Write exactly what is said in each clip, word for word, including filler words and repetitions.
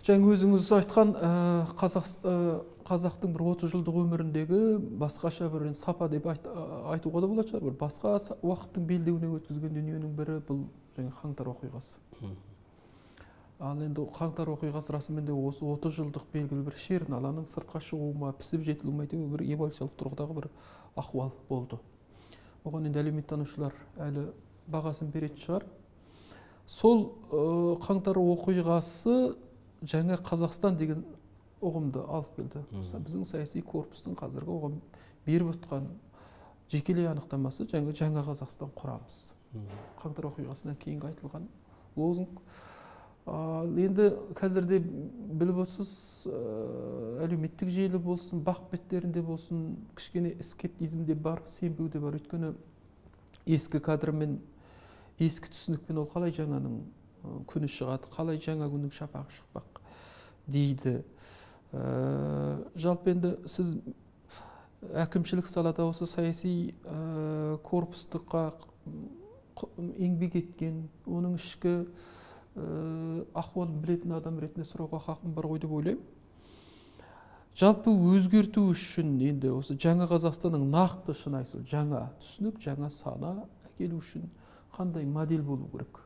Жаңа өзіңіз айтқан қазақтың бір отыз жылдық өміріндегі басқаша бір сапа деп айтуға да болады шығар. Бір басқа уақыттың белдеуіне өткізген дүниенің бірі бұл жаңа қаңтар оқиғасы. Ал енді қаңтар оқиғасы расымен де осы отыз жылдық белгілі бір шерналамның сыртқа шығуыма, пісіп жетілуіме бір эволюциялық тұрғыдағы бір ахуал болды. Оған енді әлеуметтанушылар әлі бағасын беретін шығар. Сол қаңтар оқиғасы жаңа Қазақстан деген ұғымды алып келді. Біздің саяси корпустың қазіргі оған беріп отқан жекелей анықтамасы жаңа жаңа Қазақстан құрамыз. Қаңтар оқиғасынан кейінгі айтылған лозунг. Енді қазірде біліп отырсыз, әлеуметтік желі болсын, бақ беттерінде болсын, кішкене скептизм де бар, сенбеу де бар. Өйткені ескі кадрмен, ескі түсінікпен ол қалай жаңаның күні шығады, қалай жаңа күннің шапағы шықпақ дейді. Жалпы енді сіз әкімшілік салада осы саяси корпустыққа еңбек еткен, оның ішкі ахуалын білетін адам ретінде сұрауға хақым бар ғой деп ойлаймын. Жалпы өзгерту үшін енді осы жаңа Қазақстанның нақты шынайы жаңа түсінік, жаңа сана әкелу үшін қандай модель болу керек?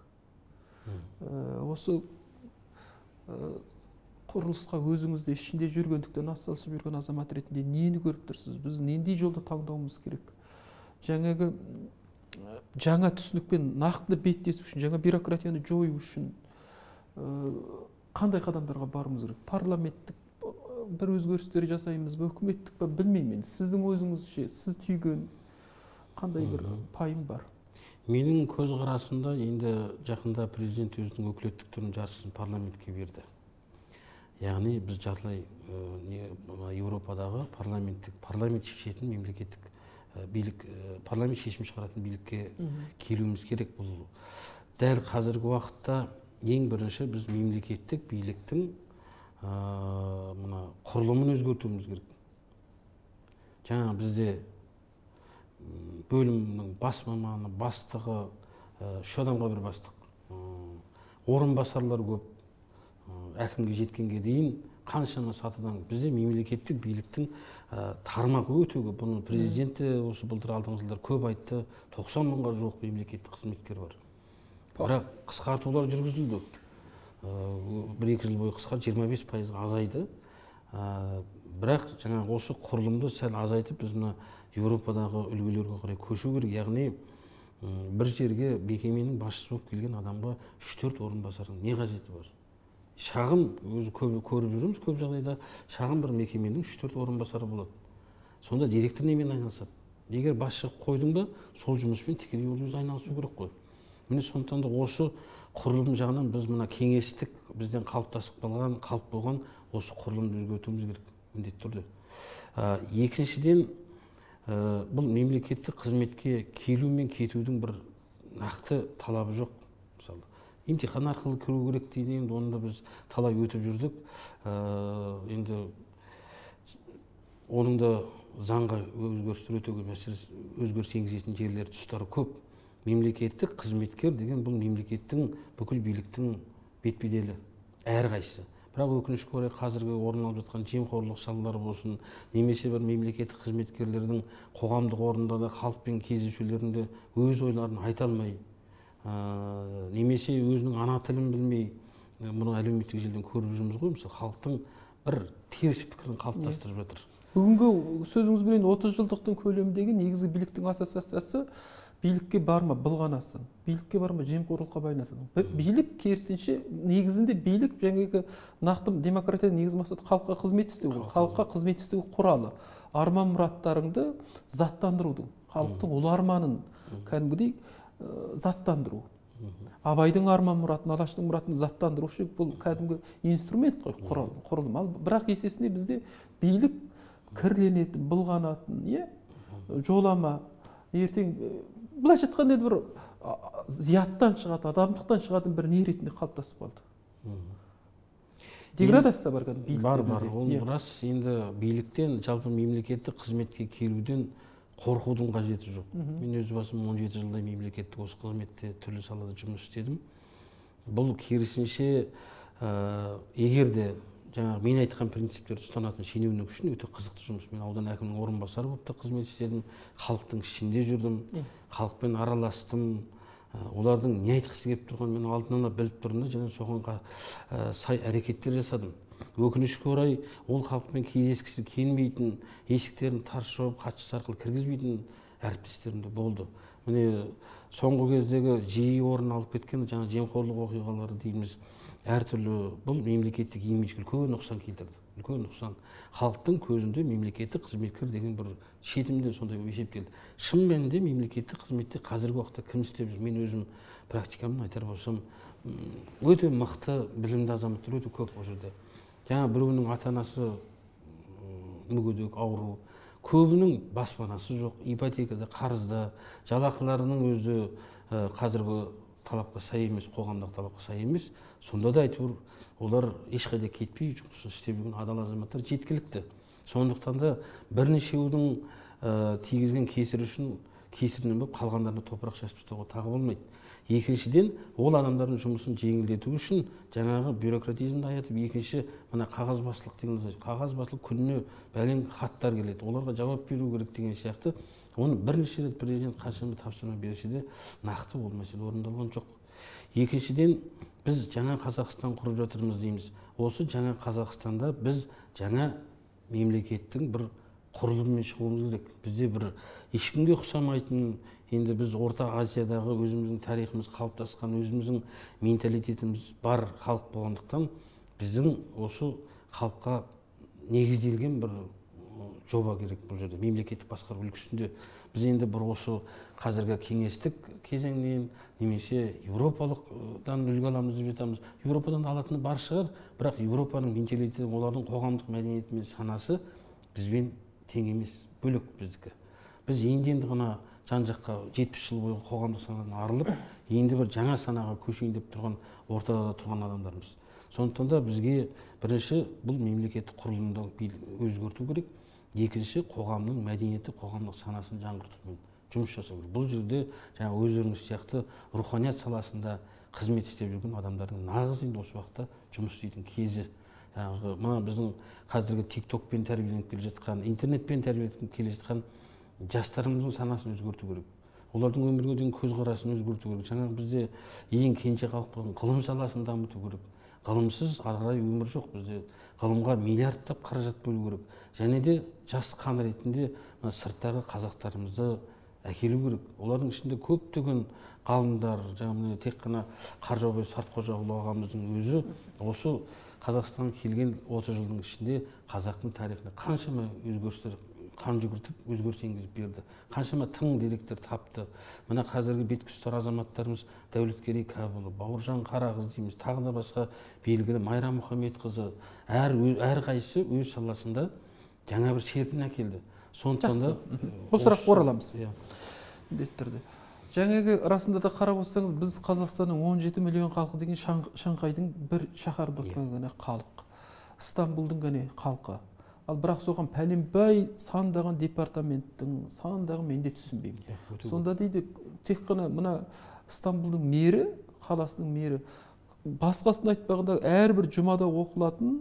Осы құрылысқа өзіңізде ішінде жүргендіктен атсалысып жүрген азамат ретінде нені көріп тұрсыз? Біз нендей жолды таңдауымыз керек? Жаңағы жаңа түсінікпен нақты беттесу үшін, жаңа бюрократияны жою үшін қандай қадамдарға баруымыз керек? Парламенттік бір өзгерістер жасаймыз ба, үкіметтік па, білмеймін. Сіздің өзіңізше, сіз түйген қандай бір пайым бар? Менің көзқарасымда енді жақында президент өзінің өкілеттіктерінің жартысын парламентке берді. Яғни біз жартылай Еуропадағы парламенттік, парламент шешетін мемлекеттік билік, парламент шешім шығаратын билікке келуіміз керек. Бұл дәл қазіргі уақытта ең бірінші біз мемлекеттік биліктің құрылымын өзгертуіміз керек. Жаңа бізде бөлімнің бас маманы, бастығы, үш адамға бір бастық, орынбасарлар көп, әкімге жеткенге дейін қаншама сатыдан бізде мемлекеттік биліктің тармағы өте көп. Бұны президенті осы былтыр алдыңғы жылдар көп айтты, тоқсан мыңға жуық мемлекеттік қызметкер бар. Бірақ қысқартулар жүргізілді. бір-екі жыл бойы қысқартып жиырма бес пайызға азайды. Бірақ жаңа осы құрылымды сәл азайтып, біз мына Еуропадағы үлгілерге қарай көшу керек. Яғни бір жерге мекеменің басшысы болып келген адамға үш-төрт орынбасардың не қажеті бар? Шағын, өзі көріп жүреміз, көп жағдайда шағын бір мекеменің үш-төрт орынбасары болады. Сонда директор немен айналысады? Егер басшы қойдың ба, сол жұмыспен тікелей өзі айналысу керек қой. Міне сондықтан да осы құрылым жағынан біз мына кеңестік бізден қалыптасып қалған, қалып болған осы құрылымды өзгертуіміз керек міндетті түрде. Екіншіден, бұл мемлекеттік қызметке келу мен кетудің бір нақты талабы жоқ. Мысалы, емтихан арқылы кіру керек дейді, енді оны да біз талай өтіп жүрдік. Енді оның да заңға өзгерістер өте көп, мәселе өзгеріс енгізетін жерлер, тұстары көп. Мемлекеттік қызметкер деген бұл мемлекеттің, бүкіл биліктің бет-беделі әрқайсысы. Бірақ өкінішке орай қазіргі орын алып жатқан жемқорлық салалары болсын, немесе бір мемлекеттік қызметкерлердің қоғамдық орындарда халықпен кездесулерінде өз ойларын айта алмай, немесе өзінің ана тілін білмей, мұны әлеуметтік желіден көріп жүрміз ғой, мысалы халықтың бір теріс пікірін қалыптастырып жатыр. Бүгінгі сөзіңіз бен отыз жылдықтың көлеміндегі негізгі биліктің ассоциациясы билікке барма былғанасың, билікке барма жемқорлыққа байланасың. Билік керісінше негізінде билік жаңағы нақты демократия негізгі мақсаты халыққа қызмет істеу, халыққа қызмет істеу құралы. Арман мұраттарыңды заттандырудың, халықтың ұлы арманын кәдімгідей заттандыру. Абайдың арман мұратын, Алаштың мұратын заттандырушы бұл кәдімгі инструмент қой, құрылым. Ал бірақ есесіне бізде билік кірленетін, былғанатын, жолама, ертең былайша айтқанда бір зияттан шығады, адамдықтан шығатын бір не ретінде қалыптасып қалды. Деградация бар кәдімгі билікте. Бар, бар. Ол рас, енді биліктен, жалпы мемлекеттік қызметке келуден қорқудың қажеті жоқ. Мен өз басым он жеті жылдай мемлекеттік осы қызметте түрлі салада жұмыс істедім. Бұл керісінше егер де жаңағы мен айтқан принциптерді ұстанатын шенеунік үшін өте қызықты жұмыс. Мен аудан әкімінің орынбасары болып та қызмет істедім, халықтың ішінде жүрдім, халықпен араластым, олардың не айтқысы келіп тұрғанын мен алдынан біліп тұрдым да, және соған сай әрекеттер жасадым. Өкінішке орай ол халықпен кездескісі келмейтін, есіктерін тарс жауып, хатшысы арқылы кіргізбейтін әріптестерім де болды. Міне соңғы кездегі жиі орын алып кеткен жаңа жемқорлық оқиғалары дейміз, әртүрлі бұл мемлекеттік имиджге үлкен нұқсан келтірді. Үлкен нұқсан. Халықтың көзінде мемлекеттік қызметкер деген бір шетімде сондай есептелді. Шын мәнінде мемлекеттік қызметте қазіргі уақытта кім істеп жүр? Мен өзім практикамнан айтар болсам, өте мықты, білімді азаматтар өте көп ол жерде. Жаңа біреуінің ата-анасы мүгедек, ауру, көбінің баспанасы жоқ, ипотекада, қарызда, жалақыларының өзі қазіргі талапқа сай емес, қоғамдық талапқа сай емес. Сонда да әйтеуір олар ешқайда кетпей жұмысын істеп жүрген адал азаматтар жеткілікті. Сондықтан да бірнешеудің тигізген кесірі үшін кесірінен болып қалғандарына топырақ шашып тастауға тағы болмайды. Екіншіден, ол адамдардың жұмысын жеңілдету үшін жаңағы бюрократизмді аятып, екінші мына қағазбастылық деген қағазбастылық күніне бәлен хаттар келеді. Оларға жауап беру керек деген сияқты. Оны бірнеше рет президент қаншама тапсырма берсе де нақты ол мәселе орындалған жоқ. Екіншіден, біз жаңа Қазақстан құрып жатырмыз дейміз. Осы жаңа Қазақстанда біз жаңа мемлекеттің бір құрылымымен шығуымыз керек. Бізде бір ешкімге ұқсамайтын, енді біз Орта Азиядағы өзіміздің тарихымыз қалыптасқан, өзіміздің менталитетіміз бар халық болғандықтан, біздің осы халыққа негізделген бір жоба керек бұл жерде, мемлекеттік басқару үлгісінде. Біз енді бір осы қазіргі кеңестік кезеңнен немесе Еуропалықтан үлгі аламыз деп жатамыз. Еуропадан алатыны бар шығар, бірақ Еуропаның менталитеті, олардың қоғамдық мәдениеті мен санасы бізбен тең емес, бөлек біздікі. Біз енді-енді ғана жан-жаққа жетпіс жыл бойы қоғамдық санадан арылып, енді бір жаңа санаға көшейін деп тұрған, ортада тұрған адамдармыз. Сондықтан да бізге бірінші бұл мемлекеттік құрылымды өзгерту керек. Екінші, қоғамның мәдениеті, қоғамдық санасын жаңғыртумен жұмыс жасау керек. Бұл жерде жаңа өздеріңіз сияқты руханият саласында қызмет істеп жүрген адамдардың нағыз енді осы уақытта жұмыс істейтін кезі. Жаңағы мына біздің қазіргі тиктокпен тәрбиеленіп келе жатқан, интернетпен тәрбиеленіп келе жатқан жастарымыздың санасын өзгерту керек. Олардың өмірге деген көзқарасын өзгерту керек. Жаңағы бізде ең кенже қалып қалған ғылым саласын дамыту керек. Ғылымсыз ары қарай өмір жоқ. Бізде ғылымға миллиардтап қаражат бөлу керек. Және де жас қан ретінде сырттағы қазақтарымызды әкелу керек. Олардың ішінде көптеген ғалымдар, жаңағы тек қана Қаржаубай Сартқожаұлы ағамыздың өзі осы Қазақстанға келген отыз жылдың ішінде қазақтың тарихына қаншама өзгерістер қан жүгіртіп, өзгеріс енгізіп берді. Қаншама тың деректер тапты. Мына қазіргі бетке ұстар азаматтарымыз Дәулеткерей Кәпұлы, Бауыржан Қарағыз дейміз, тағы да басқа белгілі Майра Мұхамедқызы, әр әр қайсысы өз саласында жаңа бір серпін әкелді. Сондықтан да бұл сұраққа ораламыз. Міндетті түрде. Жаңағы расында да қарап отырсаңыз, біз Қазақстанның он жеті миллион халқы деген Шанхайдың бір шаһарында отырған ғана халық. Стамбулдың ғана халқы. Ал бірақ соған пәленбай сандаған департаменттің сандаған мен де түсінбеймін. Сонда дейді, тек қана мына Стамбулдың мері, қаласының мері, басқасын айтпағанда әрбір жұмада оқылатын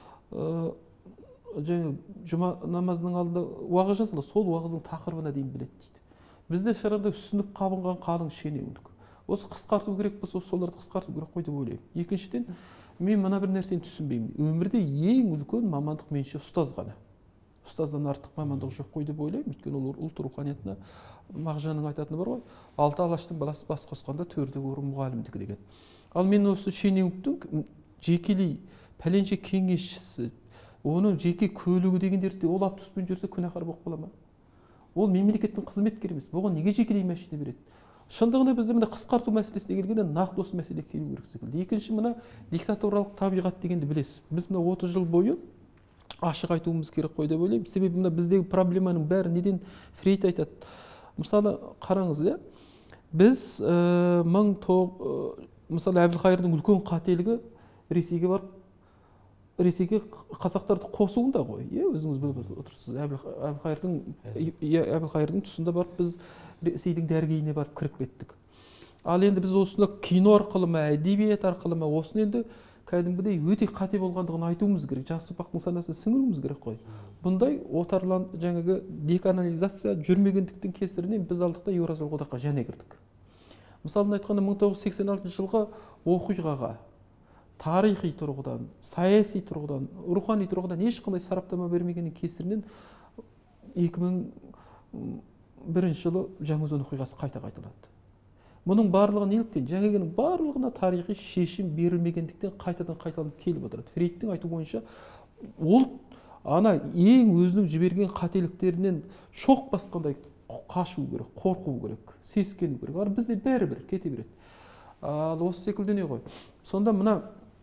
жаңа жұма намазының алдында уағыз жазылады, сол уағыздың тақырыбына дейін біледі дейді. Бізде шарада үсініп қабынған қалың шенеунік. Осы қысқарту керек болса, соларды қысқарту керек қой деп ойлаймын. Екіншіден, мен мына бір нәрсені түсінбеймін. Өмірде ең үлкен мамандық меніңше ұстаз ғана. Ұстаздан артық мамандық жоқ қой деп ойлаймын. Өйткені ол ұлт руханиятына Мағжанның айтатыны бар ғой. Алты алаштың баласы бас қосқанда төрде көрі мұғалімдікі деген. Ал мен осы шенеуніктің жекелей пәленше кеңесшісі, оның жеке көлігі дегендерді ол автобуспен жүрсе күнәһар болып қала ма? Ол мемлекеттің қызметкері емес. Бұған неге жекелей машина береді? Шындығында бізде мына қысқарту мәселесіне келгенде нақты осы мәселеге келу керек секілді. Екінші, мына диктаторлық табиғат дегенді білесіз. Біз мына отыз жыл бойы ашық айтуымыз керек қой деп ойлаймын. Себебі мына біздегі проблеманың бәрі неден Фрейд айтады. Мысалы, қараңыз, иә, біз мың мысалы Әбілқайырдың үлкен қателігі Ресейге барып, Ресейге қазақтарды қосуында ғой. Иә, өзіңіз біліп отырсыз. Әбілқайырдың Әбілқайырдың тұсында барып біз Ресейдің дәргейіне барып кіріп кеттік. Ал енді біз осыны кино арқылы ма, әдебиет арқылы ма, осыны енді кәдімгідей өте қате болғандығын айтуымыз керек, жас ұрпақтың санасына сіңіруіміз керек қой. Бұндай отарлан жаңағы деканализация жүрмегендіктің кесірінен біз алдық та Еуразиялық одаққа және кірдік. Мысалын айтқанда мың тоғыз жүз сексен алтыншы жылғы оқиғаға тарихи тұрғыдан, саяси тұрғыдан, рухани тұрғыдан ешқандай сараптама бермегеннің кесірінен екі мың бірінші жылы Жаңаөзен оқиғасы қайта қайталанды. Мұның барлығы неліктен? Жаңағының барлығына тарихи шешім берілмегендіктен қайтадан қайталанып келіп отырады. Фрейдтің айтуы бойынша ол ана ең өзінің жіберген қателіктерінен шоқ басқандай қашу керек, қорқу керек, сескену керек. Ар бізде бәрібір кете береді. Ал осы секілді не ғой. Сонда мына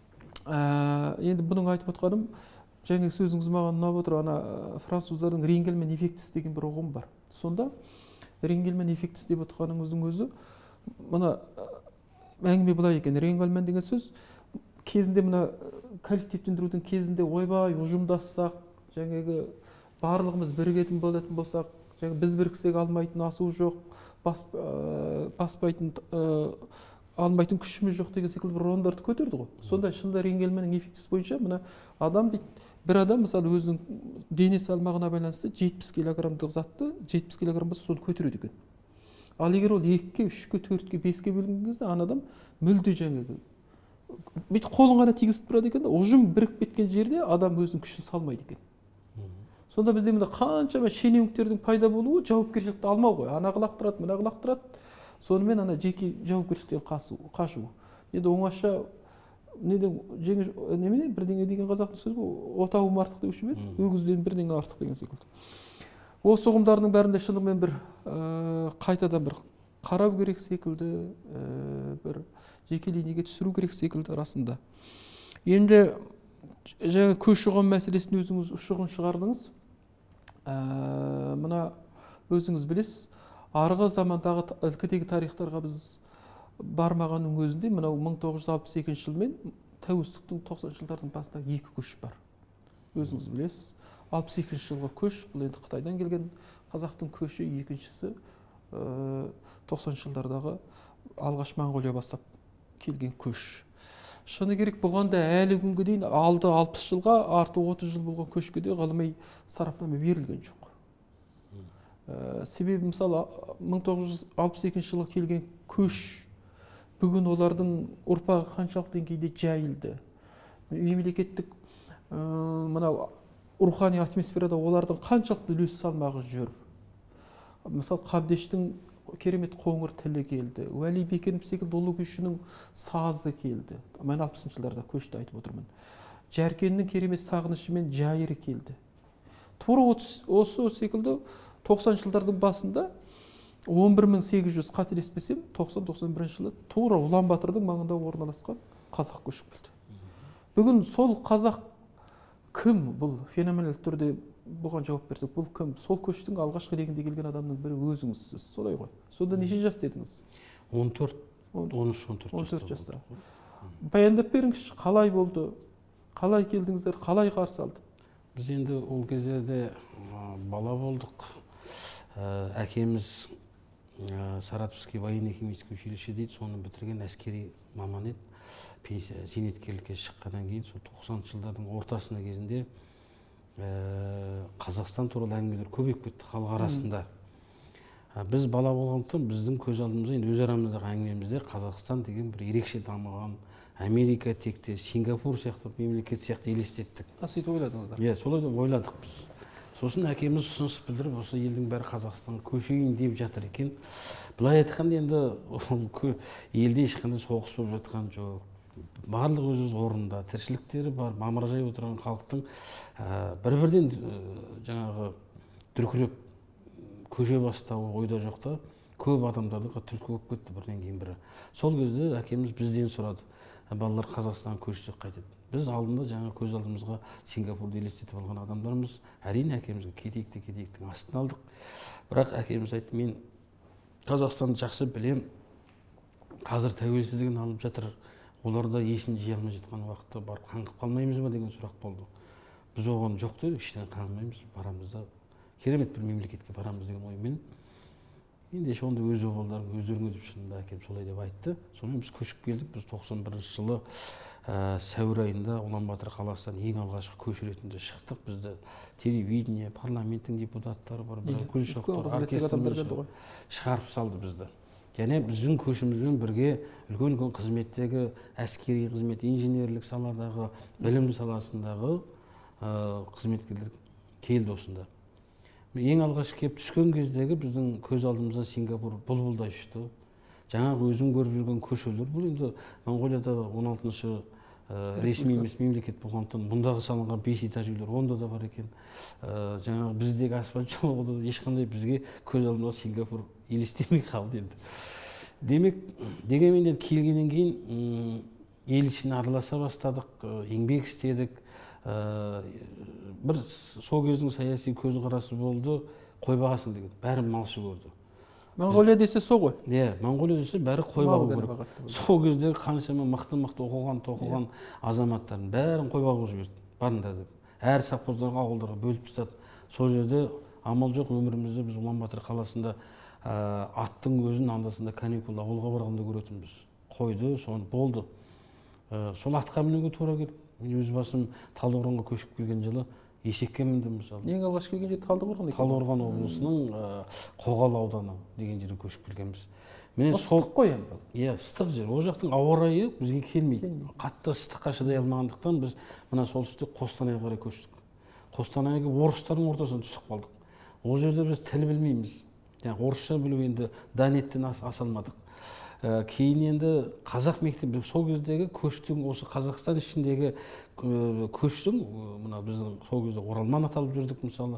енді бұның айтып отқаным, жаңа сөзіңіз маған ұнап отыр, ана француздардың Рингельмен эффектісі деген бір ұғым бар. Сонда Рингельмен эффектісі деп отқаныңыздың өзі, мына әңгіме былай екен. Рингельмен деген сөз кезінде мына коллективтендірудің кезінде ойбай ұжымдассақ, жаңағы барлығымыз бірігетін болатын болсақ, жаңа біз біріксек алмайтын асу жоқ, бас, баспайтын алмайтын күшіміз жоқ деген секілді бір ұғымдарды көтерді ғой. Сонда шынында Рингельменнің эффектісі бойынша мына адам дейді, бір адам мысалы өзінің дене салмағына байланысты жетпіс килограммдық затты жетпіс килограмм болса соны көтереді екен. Ал егер ол екіге, үшке, төртке, беске бөлінген кезде ана адам мүлде жаңағы бүйтіп қолын ғана тигізіп тұрады екен, ұжым бірігіп кеткен жерде адам өзінің күшін салмайды екен. Сонда бізде мында қаншама шенеуніктердің пайда болуы жауапкершілікті алмау ғой. Ана лақтырады, мына лақтырады. Сонымен ана жеке жауапкершіліктен қашу. Енді оңаша неден жеңіл немене бірдеңе деген қазақтың сөзі ғой, отауым артық деуші ме еді, өгізден бірдеңе артық деген секілді. Осы ұғымдардың бәрінде шынымен бір қайтадан бір қарау керек секілді, бір жеке линияға түсіру керек секілді расында. Енді жаңа көші-қон мәселесін өзіңіз ұшығын шығардыңыз. Мына өзіңіз білесіз, арғы замандағы ілкідегі тарихтарға біз бармағанның өзінде мынау мың тоғыз жүз алпыс екінші жыл мен тәуелсіздіктің тоқсаныншы жылдардың басында екі көш бар. Өзіңіз білесіз. алпыс екінші жылғы көш, бұл енді Қытайдан келген қазақтың көші, екіншісі тоқсаныншы жылдардағы алғаш Моңғолия бастап келген көш. Шыны керек, бұған да әлі күнге дейін алды алпыс жылға, арты отыз жыл болған көшке де ғылыми сараптама берілген жоқ. Себебі мысалы мың тоғыз жүз алпыс екінші жылы келген көш бүгін олардың ұрпағы қаншалық деңгейде жайылды. Мемлекеттік мынау рухани атмосферада олардың қаншалықты үлес салмағы жүр. Мысалы Қабдештің керемет қоңыр тілі келді. Уәли Бекенов секілді ұлы күйшінің сазы келді. Мен алпысыншы жылдарда көшті айтып отырмын. Жәркеннің керемет сағынышы мен жайыры келді. Тура осы секілді тоқсаныншы жылдардың басында он бір мың сегіз жүз қателеспесем тоқсан тоқсан бірінші жылы тура Улан Батырдың маңында орналасқан қазақ көшіп келді. Бүгін сол қазақ кім? Бұл феноменал түрде бұған жауап берсек, бұл кім? Сол көштің алғашқы легінде келген адамның бірі өзіңізсіз, солай ғой. Сонда неше жас дедіңіз? он төрт, он үш, он төрт жаста. Баяндап беріңізші, қалай болды? Қалай келдіңіздер? Қалай қарсы алды? Біз енді ол кездерде бала болдық. Әкеміз Саратовский военно-химический училище дейді, соны бітірген әскери маман еді. Зейнеткерлікке шыққаннан кейін сол тоқсаныншы жылдардың ортасында кезінде Қазақстан туралы әңгімелер көбейіп кетті халық арасында. Біз бала болғандықтан біздің көз алдымызда енді өз арамыздағы әңгімемізде Қазақстан деген бір ерекше дамыған, Америка тектес, Сингапур сияқты мемлекет сияқты елестеттік. Сөйтіп ойладыңыздар? Иә, солай деп ойладық біз. Сосын әкеміз ұсыныс білдіріп, осы елдің бәрі Қазақстан көшейін деп жатыр екен. Былай айтқанда енді елде ешқандай соғыс болып жатқан жоқ. Барлық өз орнында, тіршіліктері бар, мамыражай отырған халықтың бір-бірден жаңағы дүркіреп көше бастауы ойда жоқта көп адамдарды түрткі болып кетті бірден кейін бірі. Сол кезде әкеміз бізден сұрады, балалар Қазақстан көшсе қайтеді. Біз алдында жаңа көз алдымызға Сингапурды елестетіп алған адамдарымыз, әрине әкемізге кетейікті кетейіктің астын алдық. Бірақ әкеміз айтты, мен Қазақстанды жақсы білем, қазір тәуелсіздігін алып жатыр, оларда есін жия алмай жатқан уақытта барып қаңғып қалмаймыз ба деген сұрақ болды. Біз оған жоқ дедік, ештеңе қаңғымаймыз, барамыз да керемет бір мемлекетке барамыз деген оймен ендеше онда өз обалдарың өздеріңе деп шынында әкем солай деп айтты. Сонымен біз көшіп келдік. Біз тоқсан бірінші жылы сәуір айында Улан Батыр қаласынан ең алғашқы көш ретінде шықтық. Бізді телевидение, парламенттің депутаттары бар, бір гүл шоқтар, оркестр шығарып салды бізді. Және біздің көшімізбен бірге үлкен-үлкен қызметтегі әскери қызмет, инженерлік саладағы, білім саласындағы қызметкерлер келді осында. Ең алғаш келіп түскен кездегі біздің көз алдымыздан Сингапур бұлбұлдай ұшты. Жаңағы өзім көріп жүрген көшелер, бұл енді Моңғолияда он алтыншы ресми емес мемлекет болғандықтан бұндағы салынған бес этаж үйлер онда да бар екен. Жаңағы біздегі асфальт жолы ешқандай бізге көз алдымызда Сингапур елестемей қалды енді. Демек, дегенмен келгеннен кейін ел ішіне араласа бастадық, еңбек істедік. Бір сол кездің саяси көзқарасы болды, қой бағасың деген, бәрі малшы көрді. Моңғолия десе со ғой. Иә, Моңғолия десе бәрі қой бағу керек. Сол кездегі қаншама мықты-мықты оқыған, тоқыған азаматтардың бәрін қой бағу жіберді. Барыңдар деп. Әр совхоздарға, ауылдарға бөліп тастады. Сол жерде амал жоқ, өмірімізде біз Улан Батыр қаласында аттың өзін андасында каникул ауылға барғанда көретінбіз. Қойды, соны болды. Сол атқа мінуге тура келді. Мен өз басым Талдықорғанға көшіп келген жылы есекке міндім мысалы. Ең алғаш келген жер Талдықорған екен. Талдықорған облысының Қоғал ауданы деген жерге көшіп келгенбіз. Ыстық қой енді. Иә, ыстық жер. Ол жақтың ауа райы бізге келмейді. Қатты ыстыққа шыдай алмағандықтан біз мына солтүстік Қостанайға қарай көштік. Қостанайға орыстардың ортасына түсіп қалдық. Ол жерде біз тіл білмейміз. Yani орысша білу енді Донецктен аса алмадық. Кейін енді қазақ мектебі сол кездегі көштің, осы Қазақстан ішіндегі көштің, мына біздің сол кезде оралман аталып жүрдік мысалы.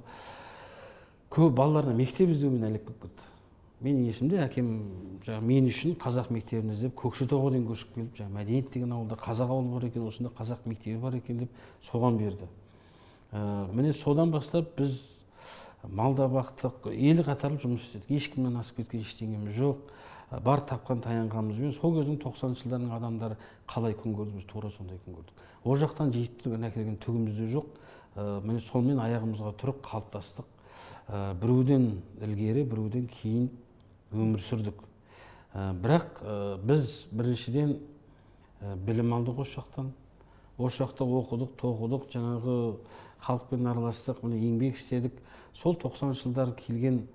Көп балаларына мектеп іздеумен әлек болып кетті. Менің есімде әкем мен үшін қазақ мектебін іздеп Көкшетауға дейін көшіп келіп, Мәдениет деген ауылда қазақ ауылы бар екен, осында қазақ мектебі бар екен деп соған берді. Міне содан бастап біз малда бақтық, ел қатарлы жұмыс істедік. Ешкімнен асып кеткен ештеңеміз жоқ. Бар тапқан таянғанымызбен сол кездің тоқсаныншы жылдардың адамдары қалай күн көрді, біз тура сондай күн көрдік. Ол жақтан жетістігін әкелген түгіміз де жоқ. Міне сонымен аяғымызға тұрып қалыптастық. Біреуден ілгері, біреуден кейін өмір сүрдік. Бірақ біз біріншіден білім алдық осы жақтан. Осы жақта оқыдық, тоқыдық, жаңағы халықпен араластық, міне еңбек істедік. Сол тоқсаныншы жылдар келген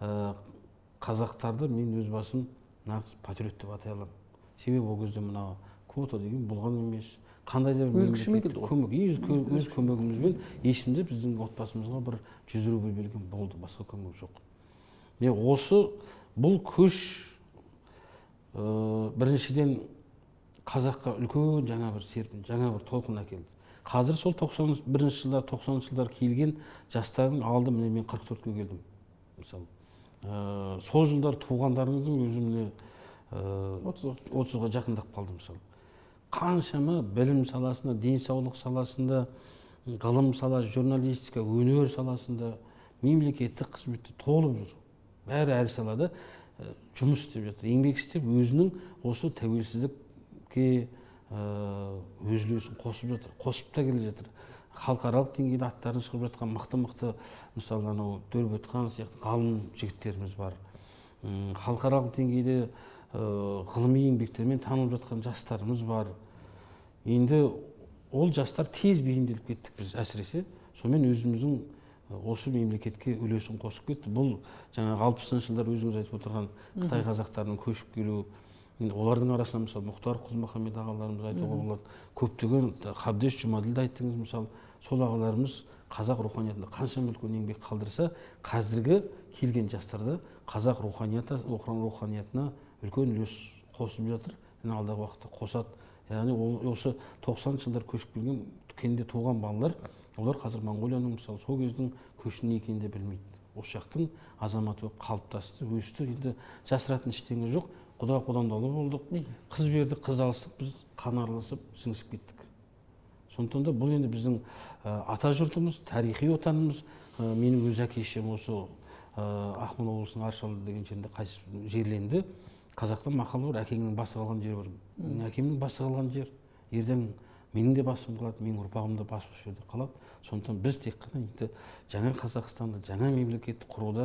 қазақтарды мен өз басым нағыз патриот деп атай аламын. Себебі ол кезде мына квота деген болған емес. Қандай да бір көмек, өз көмегімізбен есімде біздің отбасымызға бір жүз рубль берген болды, басқа көмек жоқ. Міне осы бұл көш біріншіден қазаққа үлкен жаңа бір серпін, жаңа бір толқын әкелді. Қазір сол тоқсан бірінші жылдар, тоқсаныншы жылдар келген жастардың алды, міне мен қырық төртке келдім. Мысалы, сол жылдар туғандарыңыздың өзіміне отызға жақындап қалдым мысалы. Қаншама білім саласында, денсаулық саласында, ғылым саласы, журналистика, өнер саласында, мемлекеттік қызметте толып жүр. Бәрі әр салада жұмыс істеп жатыр, еңбек істеп, өзінің осы тәуелсіздікке өз үлесін қосып жатыр, қосып та келе жатыр. Халықаралық деңгейде аттарын шығып жатқан мықты-мықты, мысалы анау Дөрбетхан сияқты ғалым жігіттеріміз бар. Халықаралық деңгейде ғылыми еңбектермен танылып жатқан жастарымыз бар. Енді ол жастар тез бейімделіп кеттік біз әсіресе. Сонымен өзіміздің осы мемлекетке үлесін қосып кетті. Бұл жаңағы алпысыншы жылдар өзіңіз айтып отырған Қытай қазақтарының көшіп келу. Олардың арасында мысалы Мұхтар Құл-Мұхаммед ағаларымыз айтуға болады. Көптеген Қабдеш Жұмаділді айттыңыз мысалы. Сол ағаларымыз қазақ руханиятында қаншама үлкен еңбек қалдырса, қазіргі келген жастарда қазақ руханиятына үлкен үлес қосып жатыр. Алдағы уақытта қосады. Яғни осы тоқсаныншы жылдар көшіп келген, кенде туған балалар, олар қазір Моңғолияның мысалы сол кездің көшінің екенін де білмейді. Осы жақтың азаматы болып қалыптасты, өсті. Енді жасыратын ештеңе жоқ. Құда құдандалы болдық, қыз бердік, қыз алыстық, біз қан араласып сіңісіп кеттік. Сондықтан да бұл енді біздің ата жұртымыз, тарихи отанымыз. Менің өз әке-шешем осы Ақмола облысының Аршалы деген жерінде жерленді. Қазақта мақал бар, әкеңнің басы қалған жері бар. Әкемнің басы қалған жер, ертең менің де басым қалады, менің ұрпағым да басы осы жерде қалады. Сондықтан біз тек қана жаңа Қазақстанды, жаңа мемлекетті құруда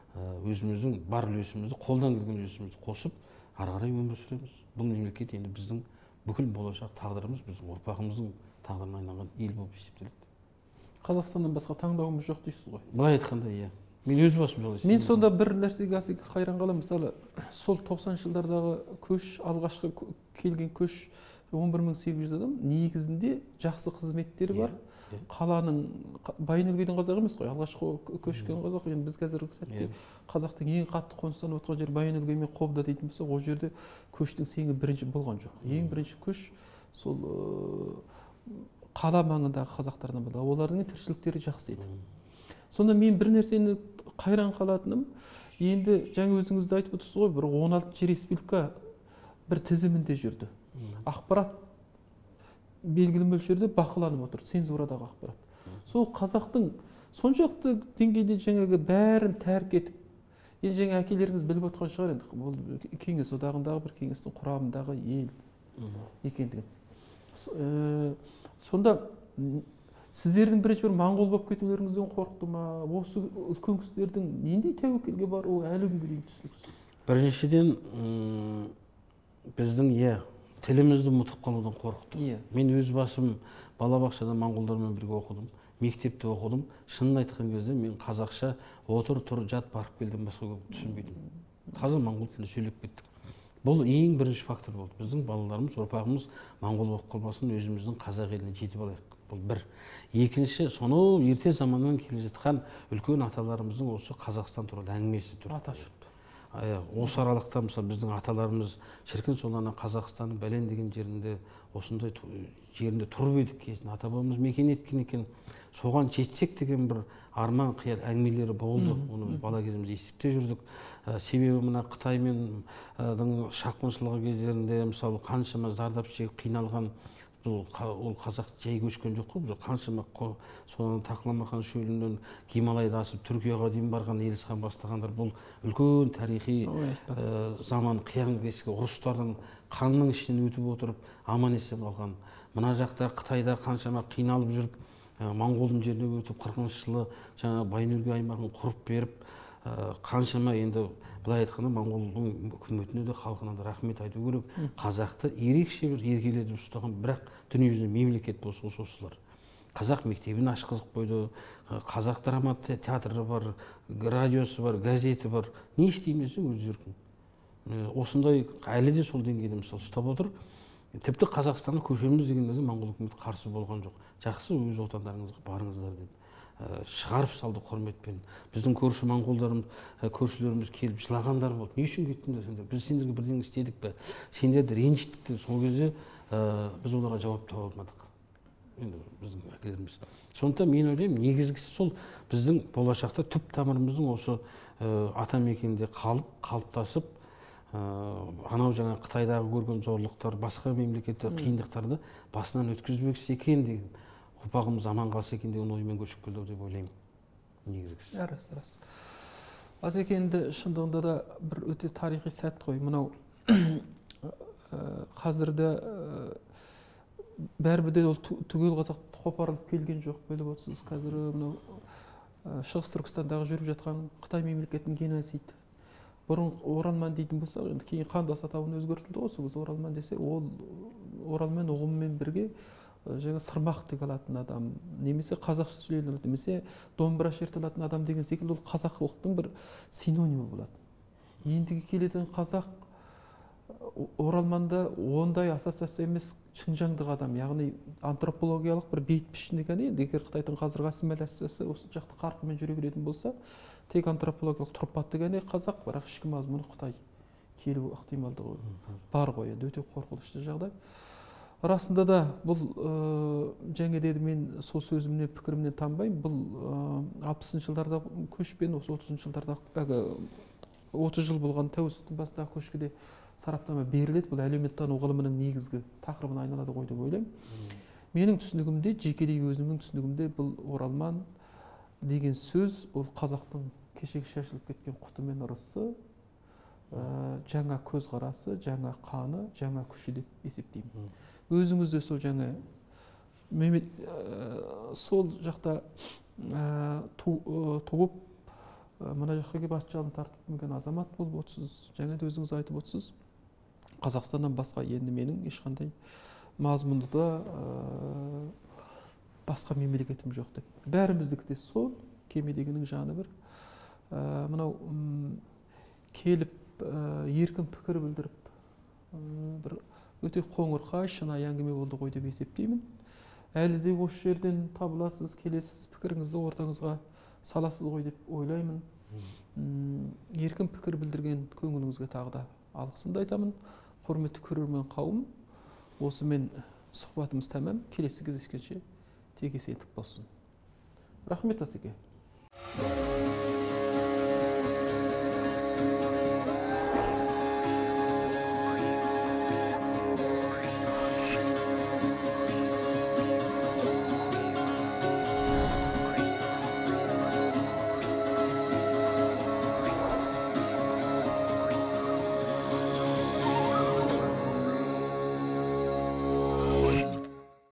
өзіміздің бар үлесімізді, қолдан келген үлесімізді қосып, ары қарай өмір сүреміз. Бұл мемлекет енді біздің бүкіл болашақ тағдырымыз, біздің ұрпағымыздың тағдырына айналған ел болып есептеледі. Қазақстаннан басқа таңдауымыз жоқ дейсіз ғой. Былай айтқанда, иә. Мен өз басым солай. Мен сонда бір нәрсеге қайран қаламын. Мысалы, сол тоқсаныншы жылдардағы көш, алғашқы келген көш он бір мың сегіз жүз адам, негізінде жақсы қызметтері бар. Қаланың Байынөлгейдің қазақ емес қой, алғашқы көшкен қазақ. Енді біз қазіргі сәтте қазақтың ең қатты қоныстанып отырған жері Байынөлгей мен Қобда дейтін болсақ, ол жерде көштің сеңі бірінші болған жоқ. Ең бірінші көш сол қала маңындағы қазақтардан болды. Олардың тіршіліктері жақсы еді. Сонда мен бір нәрсені қайран қалатыным, енді жаңа өзіңіз де айтып отырсыз ғой, бір он алтыншы республика бір тізімінде жүрді. Ақпарат белгілі мөлшерде бақыланып отыр, цензурадағы ақпарат. Сол қазақтың соншалықты деңгейде жаңағы бәрін тәрк етіп, енді жаңа әкелеріңіз біліп отқан шығар, енді бұл кеңес одағындағы бір кеңестің құрамындағы ел екендігін. Сонда сіздердің бірінші бір моңғол болып кетулеріңізден қорықты ма? Осы үлкен кісілердің нендей тәуекелге баруы әлі күнге дейін түсініксіз. Біріншіден біздің иә тілімізді ұмытып қалудан қорықты. Мен өз басым балабақшада моңғолдармен бірге оқыдым, мектепте оқыдым. Шынын айтқан кезде мен қазақша отыр, тұр, жат, барып келдім басқа түсінбейдім. Таза моңғол тілінде сөйлеп кеттік. Бұл ең бірінші фактор болды. Біздің балаларымыз, ұрпағымыз моңғол болып қалмасын, өзіміздің қазақ еліне жетіп алайық. Бұл бір. Екінші, сонау ерте заманнан келе жатқан үлкен аталарымыздың осы Қазақстан туралы әңгімесі тұр. Аташұрт. Осы аралықта мысалы біздің аталарымыз шіркін сонан Қазақстанның бәлен деген жерінде осындай жерінде тұрып едік кезінде ата бабамыз мекен еткен екен. Соған жетсек деген бір арман қиял әңгімелері болды. Оны біз бала кезімізде естіп те жүрдік. Себебі мына Қытаймен шапқыншылығы кездерінде мысалы қаншама зардап шегіп қиналған ол қазақ жай көшкен жоқ қой, қаншама соны Тақламақан шөлінен Гималайды асып Түркияға дейін барған Елісхан бастағандар. Бұл үлкен тарихи заман қиян кескі ұрыстардың қанның ішінен өтіп отырып аман есен қалған. Мына жақта Қытайда қаншама қиналып жүріп моңғолдың жеріне өтіп қырқыншы жылы жаңа Байынөлгей аймағын құрып беріп қаншама енді былай айтқанда моңғолдың үкіметіне де халқына да рахмет айту керек. Қазақты ерекше бір еркелетіп ұстаған бірақ дүниежүзінде мемлекет болса осылар. Қазақ мектебін ашқызып қойды, қазақ драма театры бар, радиосы бар, газеті бар. Не істейміз өз еркің. Осындай әлі де сол деңгейде мысалы ұстап отыр. Тіпті Қазақстанға көшеміз деген кезде моңғол үкіметі қарсы болған жоқ. Жақсы өз отандарыңызға барыңыздар деді. Шығарып салды құрметпен. Біздің көрші моңғолдарымыз, көршілеріміз келіп жылағандар болды. Не үшін кеттіңдер сендер? Біз сендерге бірдеңе істедік пе? Сендерді ренжіттік деп сол кезде біз оларға жауап таба алмадық. Енді біздің әкелеріміз. Сондықтан мен ойлаймын, негізгісі сол біздің болашақта түп тамырымыздың осы ата мекенде қалып, қалыптасып, анау жаңа Қытайдағы көрген зорлықтар, басқа мемлекетте қиындықтарды басынан өткізбекші екен деген. Ұрпағымыз аман қалса екен деген оймен көшіп келді деп ойлаймын. Негізгісі. Рас, рас. Азекенді шындығында да бір өте тарихи сәт қой. Мынау қазірді бәрібір де ол түгел қазақ қопарылып келген жоқ біліп отырсыз. Қазір мынау Шығыс Түркістандағы жүріп жатқан Қытай мемлекетінің геноцид. Бұрын Оралман дейтін болсақ, енді кейін Қандас атауын өзгертілді ғой, сол Оралман десе, ол Оралмен ұғымымен бірге жаңа сырмақ тіге алатын адам, немесе қазақша сөйлейтін, немесе домбыра шерте алатын адам деген секілді ол қазақылықтың бір синонимі болады. Ендігі келетін қазақ Оралманда ондай ассоциация емес шынжаңдық адам, яғни антропологиялық бір бейіт пішіні ғана. Енді егер Қытайдың қазіргі ассимиляциясы осы жақты қарқынмен жүре беретін болса, тек антропологиялық тұрпаты ғана қазақ, бірақ ішкі мазмұны Қытай келу ықтималдығы бар ғой, енді өте қорқынышты жағдай. Расында да бұл жаңа деді, мен сол сөзімнен пікірімнен танбаймын. Бұл алпысыншы жылдарда көшпен, осы отызыншы жылдарда отыз жыл болған тәуелсіздіктің бастағы көшкеде сараптама беріледі. Бұл әлеуметтану ғылымының негізгі тақырыбына айналады ғой деп ойлаймын. Менің түсінігімде, жекелей өзімнің түсінігімде, бұл Оралман деген сөз ол қазақтың кешегі шашылып кеткен құты мен ырысы, жаңа көзқарасы, жаңа қаны, жаңа күші деп есептеймін. Өзіңіз де сол жаңа сол жақта туып мына жаққа келіп ат жалын тартып мінген азамат болып отырсыз, жаңа да өзіңіз айтып отырсыз, Қазақстаннан басқа енді менің ешқандай мазмұнды да басқа мемлекетім жоқ деп. Бәріміздікі де сол, кемедегінің жаны бір. Мынау келіп еркін пікір білдіріп, бір өте қоңырқай, шынайы әңгіме болды ғой деп есептеймін. Әлі де осы жерден табыласыз, келесіз, пікіріңізді ортаңызға саласыз ғой деп ойлаймын. Еркін пікір білдірген көңіліңізге тағы да алғысымды айтамын. Құрметті көрермен қауым, осымен сұхбатымыз тәмам. Келесі кездескенше тек есендік болсын. Рахмет Асеке.